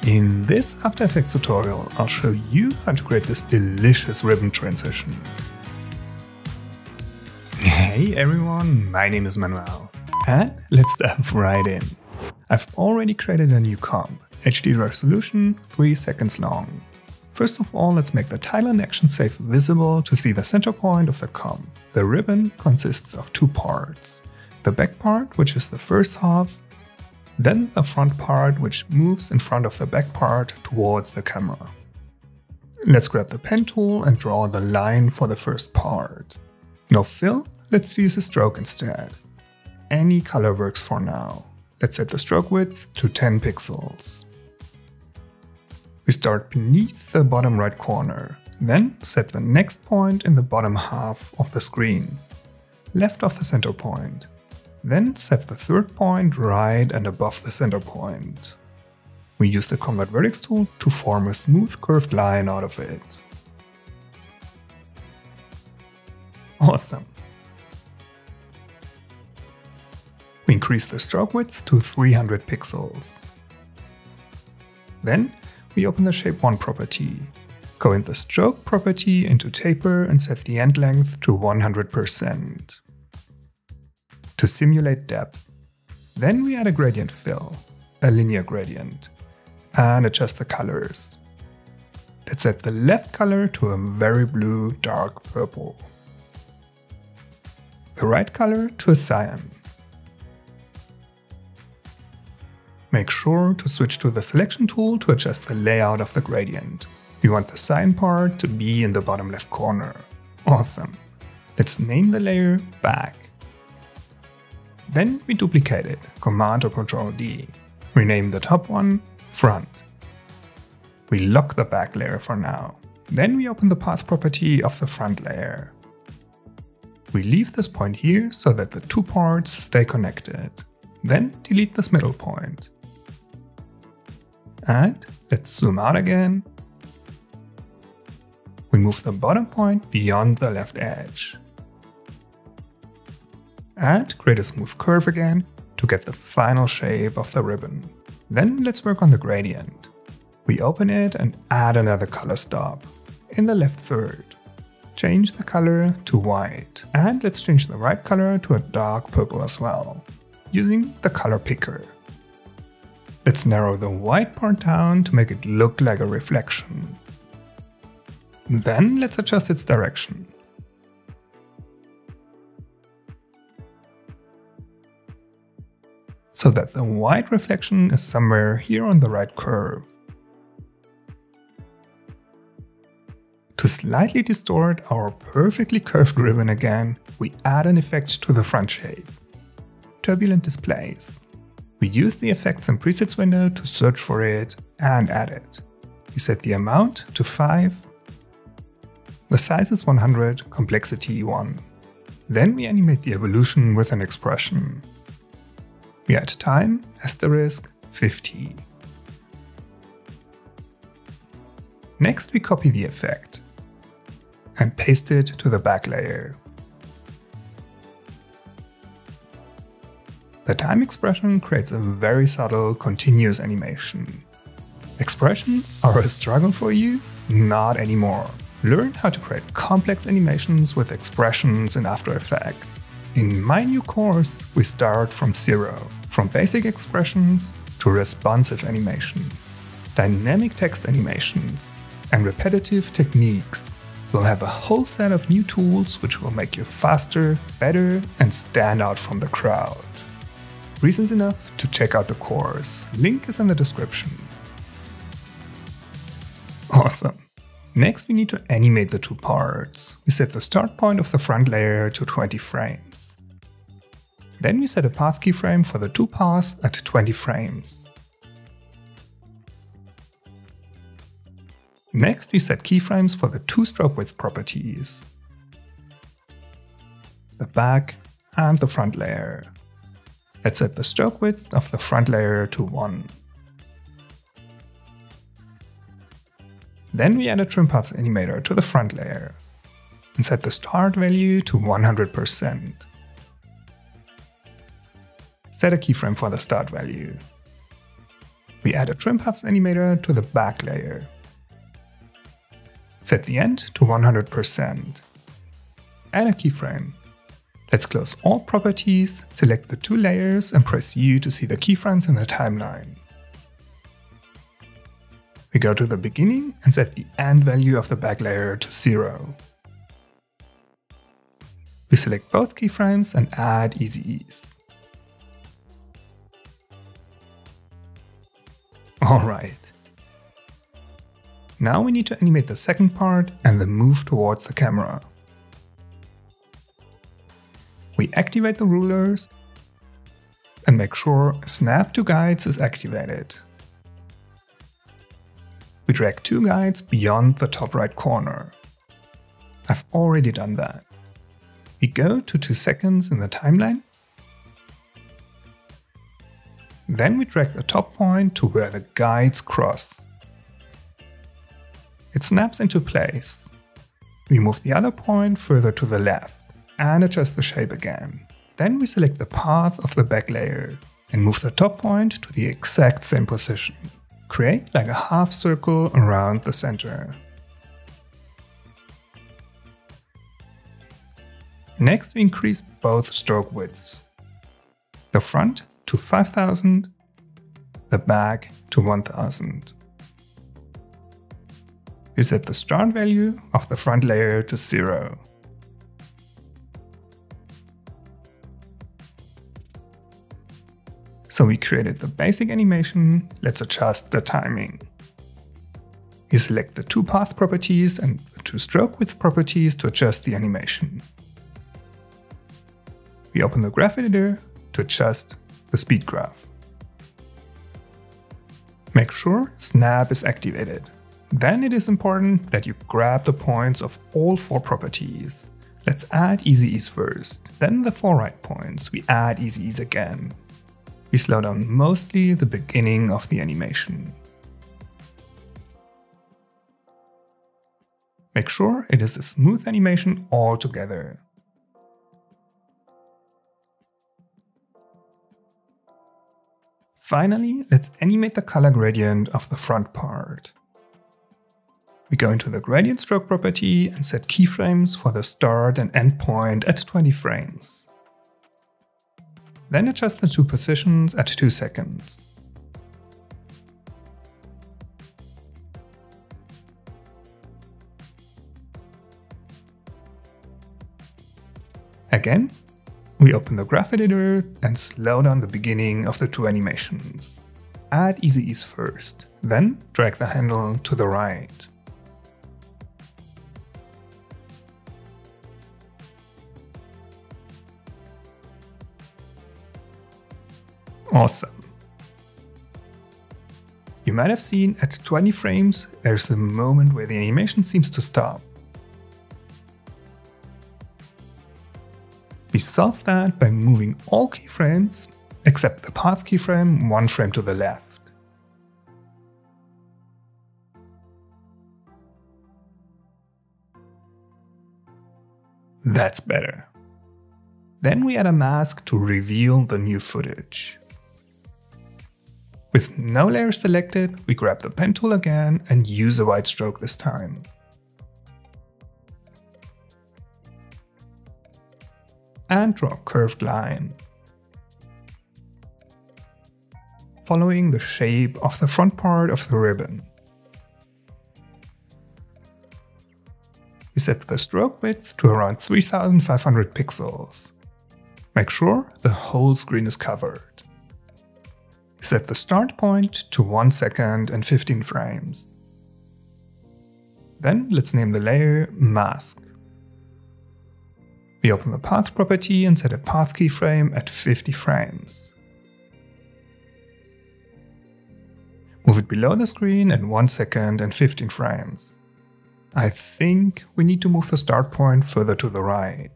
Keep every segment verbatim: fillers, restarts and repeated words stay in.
In this After Effects tutorial, I'll show you how to create this delicious ribbon transition. Hey everyone, my name is Manuel, and let's dive right in. I've already created a new comp, H D resolution, three seconds long. First of all, let's make the title and action safe visible to see the center point of the comp. The ribbon consists of two parts. The back part, which is the first half, then the front part, which moves in front of the back part towards the camera. Let's grab the pen tool and draw the line for the first part. No fill, let's use a stroke instead. Any color works for now. Let's set the stroke width to ten pixels. We start beneath the bottom right corner, then set the next point in the bottom half of the screen, left of the center point. Then set the third point right and above the center point. We use the Convert Vertex tool to form a smooth curved line out of it. Awesome! We increase the stroke width to three hundred pixels. Then we open the Shape one property. Go in the Stroke property into Taper and set the end length to one hundred percent. To simulate depth. Then we add a gradient fill, a linear gradient, and adjust the colors. Let's set the left color to a very blue dark purple. The right color to a cyan. Make sure to switch to the Selection tool to adjust the layout of the gradient. We want the cyan part to be in the bottom left corner. Awesome! Let's name the layer Back. Then we duplicate it, Command or Control D. Rename the top one Front. We lock the back layer for now. Then we open the Path property of the front layer. We leave this point here so that the two parts stay connected. Then delete this middle point. And let's zoom out again. We move the bottom point beyond the left edge. And create a smooth curve again to get the final shape of the ribbon. Then let's work on the gradient. We open it and add another color stop in the left third. Change the color to white, and let's change the right color to a dark purple as well, using the color picker. Let's narrow the white part down to make it look like a reflection. Then let's adjust its direction. So that the white reflection is somewhere here on the right curve. To slightly distort our perfectly curved ribbon again, we add an effect to the front shape. Turbulent displays. We use the Effects and Presets window to search for it and add it. We set the amount to five. The size is one hundred, complexity one. Then we animate the evolution with an expression. We add time, asterisk, fifty. Next we copy the effect and paste it to the back layer. The time expression creates a very subtle, continuous animation. Expressions are a struggle for you? Not anymore. Learn how to create complex animations with expressions in After Effects. In my new course, we start from zero, from basic expressions to responsive animations, dynamic text animations, and repetitive techniques. We'll have a whole set of new tools which will make you faster, better, and stand out from the crowd. Reasons enough to check out the course. Link is in the description. Awesome! Next we need to animate the two parts. We set the start point of the front layer to twenty frames. Then we set a path keyframe for the two paths at twenty frames. Next we set keyframes for the two stroke width properties, the back and the front layer. Let's set the stroke width of the front layer to one. Then we add a Trim Paths animator to the front layer and set the start value to one hundred percent. Set a keyframe for the start value. We add a trim paths animator to the back layer. Set the end to one hundred percent. Add a keyframe. Let's close all properties, select the two layers and press U to see the keyframes in the timeline. We go to the beginning and set the end value of the back layer to zero. We select both keyframes and add easy ease. Alright. Now we need to animate the second part and the move towards the camera. We activate the rulers and make sure Snap to Guides is activated. We drag two guides beyond the top right corner. I've already done that. We go to two seconds in the timeline. Then we drag the top point to where the guides cross. It snaps into place. We move the other point further to the left and adjust the shape again. Then we select the path of the back layer and move the top point to the exact same position. Create like a half circle around the center. Next we increase both stroke widths. The front to five thousand, the back to one thousand. We set the start value of the front layer to zero. So we created the basic animation, let's adjust the timing. We select the two path properties and the two stroke width properties to adjust the animation. We open the graph editor to adjust the speed graph. Make sure Snap is activated. Then it is important that you grab the points of all four properties. Let's add easy ease first, then the four right points, we add easy ease again. We slow down mostly the beginning of the animation. Make sure it is a smooth animation altogether. Finally, let's animate the color gradient of the front part. We go into the gradient stroke property and set keyframes for the start and end point at twenty frames. Then adjust the two positions at two seconds. Again, we open the graph editor and slow down the beginning of the two animations. Add easy ease first, then drag the handle to the right. Awesome! You might have seen at twenty frames there's a moment where the animation seems to stop. We solve that by moving all keyframes except the path keyframe one frame to the left. That's better. Then we add a mask to reveal the new footage. With no layer selected, we grab the pen tool again and use a white stroke this time. And draw a curved line, following the shape of the front part of the ribbon. We set the stroke width to around three thousand five hundred pixels. Make sure the whole screen is covered. Set the start point to one second and fifteen frames. Then let's name the layer Mask. We open the path property and set a path keyframe at fifty frames. Move it below the screen at one second and fifteen frames. I think we need to move the start point further to the right.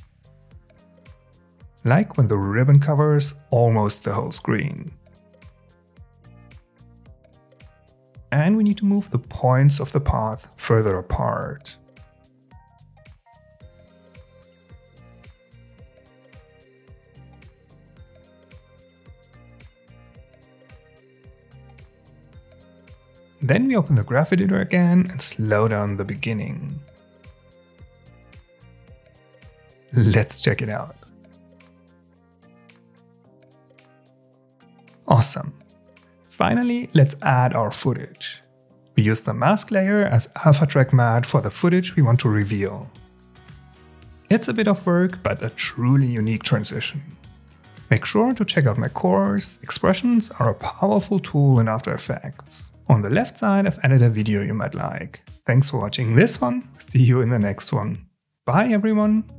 Like when the ribbon covers almost the whole screen. And we need to move the points of the path further apart. Then we open the graph editor again and slow down the beginning. Let's check it out. Awesome. Finally, let's add our footage. We use the mask layer as alpha track matte for the footage we want to reveal. It's a bit of work, but a truly unique transition. Make sure to check out my course. Expressions are a powerful tool in After Effects. On the left side, I've added a video you might like. Thanks for watching this one. See you in the next one. Bye everyone!